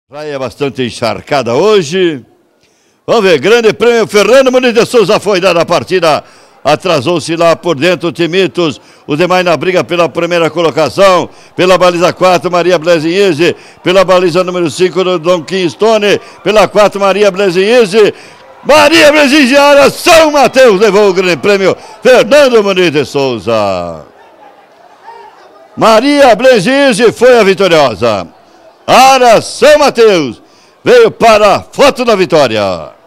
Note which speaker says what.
Speaker 1: Já é bastante encharcada hoje. Vamos ver, grande prêmio Fernando MUNIZ de Souza foi dada a partida. Atrasou-se lá por dentro o Timitos. Os demais na briga pela primeira colocação. Pela baliza 4, Maria Blesinhese. Pela baliza número 5, do Don Stone. Pela 4, Maria Blesinhese. Maria Blesinhese, área São Mateus, levou o grande prêmio Fernando MUNIZ de Souza. Maria Blesinhese foi a vitoriosa. Área São Mateus veio para a foto da vitória.